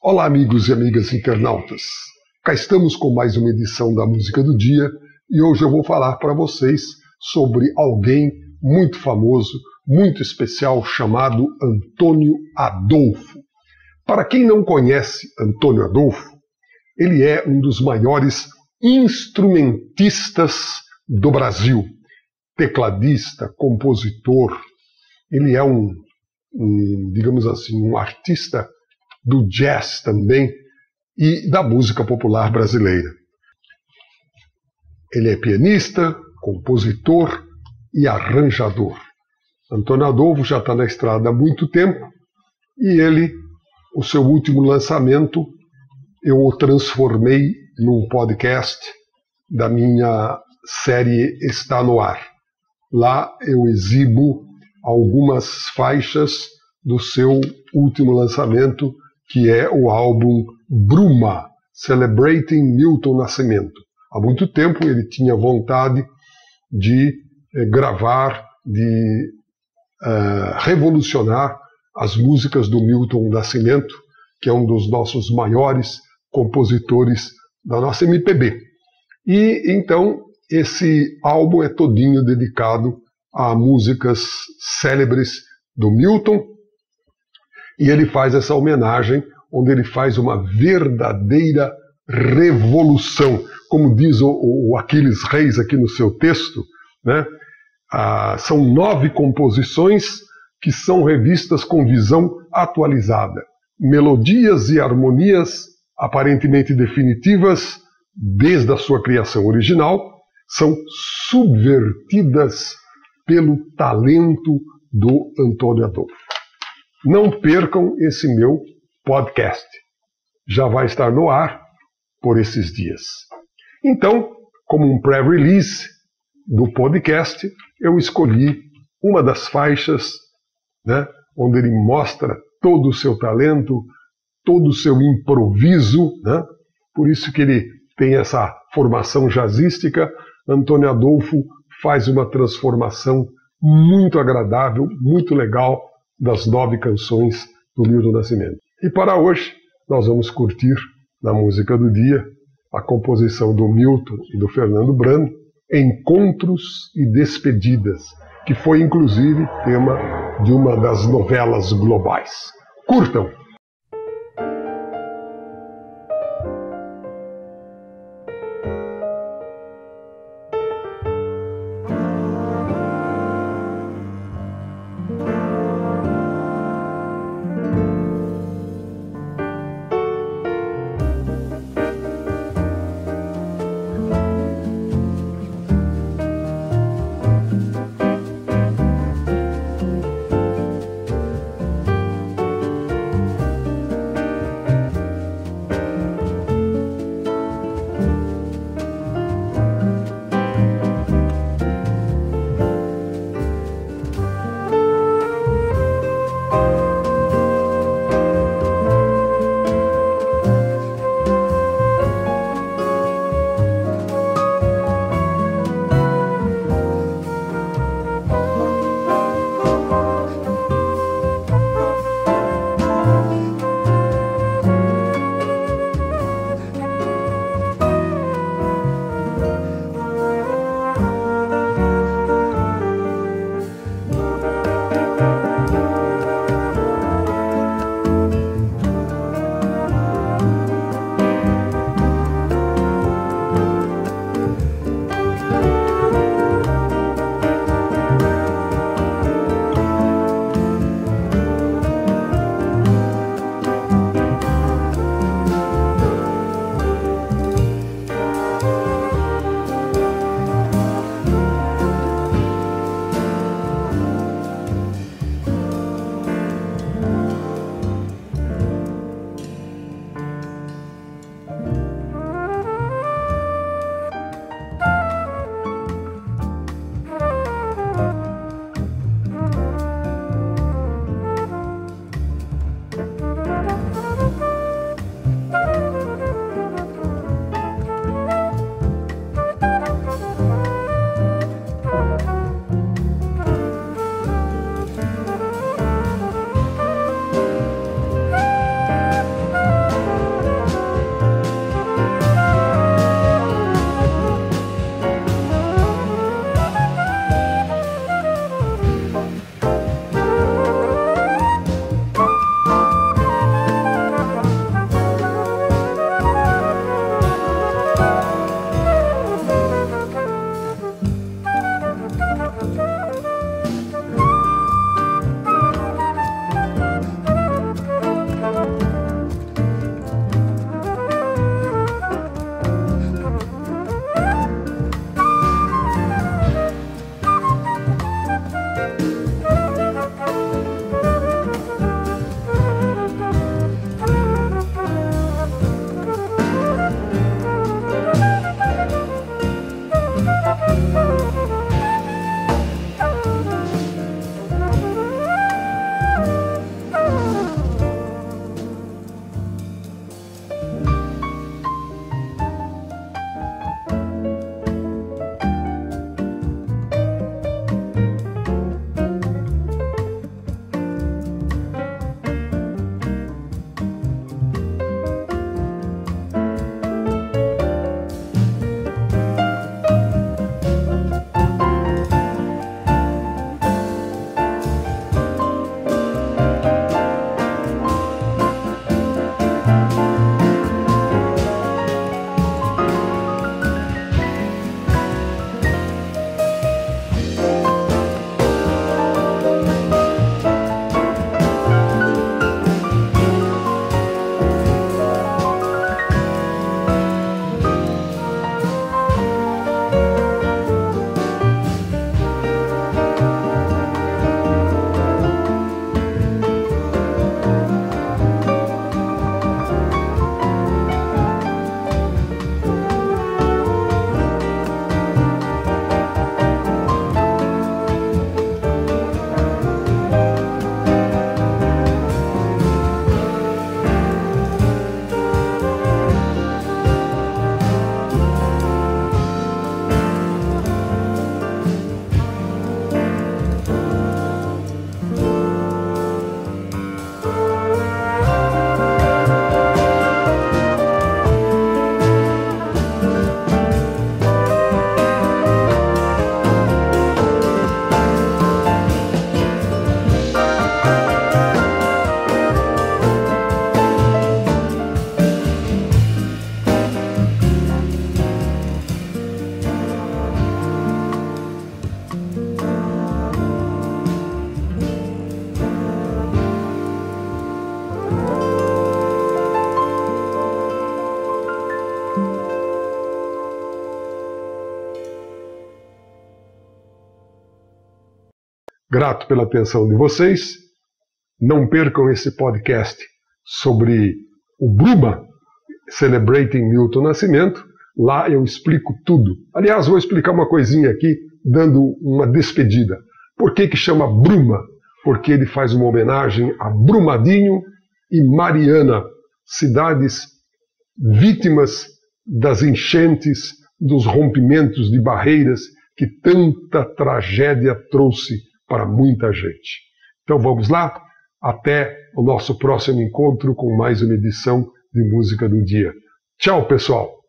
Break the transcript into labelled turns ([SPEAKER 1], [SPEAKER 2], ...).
[SPEAKER 1] Olá, amigos e amigas internautas. Cá estamos com mais uma edição da Música do Dia e hoje eu vou falar para vocês sobre alguém muito famoso, muito especial, chamado Antônio Adolfo. Para quem não conhece Antônio Adolfo, ele é um dos maiores instrumentistas do Brasil. Tecladista, compositor, ele é digamos assim, um artista do jazz também e da música popular brasileira. Ele é pianista, compositor e arranjador. Antônio Adolfo já está na estrada há muito tempo e o seu último lançamento, eu o transformei num podcast da minha série Está no Ar. Lá eu exibo algumas faixas do seu último lançamento, que é o álbum Bruma, Celebrating Milton Nascimento. Há muito tempo ele tinha vontade de gravar, de revolucionar as músicas do Milton Nascimento, que é um dos nossos maiores compositores da nossa MPB. E então esse álbum é todinho dedicado a músicas célebres do Milton, e ele faz essa homenagem, onde ele faz uma verdadeira revolução. Como diz o Aquiles Reis aqui no seu texto, né? São 9 composições que são revistas com visão atualizada. Melodias e harmonias aparentemente definitivas, desde a sua criação original, são subvertidas pelo talento do Antônio Adolfo. Não percam esse meu podcast. Já vai estar no ar por esses dias. Então, como um pré-release do podcast, eu escolhi uma das faixas, né, onde ele mostra todo o seu talento, todo o seu improviso, né? Por isso que ele tem essa formação jazzística. Antônio Adolfo faz uma transformação muito agradável, muito legal, das 9 canções do Milton Nascimento. E para hoje, nós vamos curtir, na Música do Dia, a composição do Milton e do Fernando Brant, Encontros e Despedidas, que foi inclusive tema de uma das novelas globais. Curtam! Grato pela atenção de vocês. Não percam esse podcast sobre o Bruma, Celebrating Milton Nascimento. Lá eu explico tudo. Aliás, vou explicar uma coisinha aqui, dando uma despedida. Por que chama Bruma? Porque ele faz uma homenagem a Brumadinho e Mariana, cidades vítimas das enchentes, dos rompimentos de barreiras que tanta tragédia trouxe para muita gente. Então vamos lá, até o nosso próximo encontro com mais uma edição de Música do Dia. Tchau, pessoal!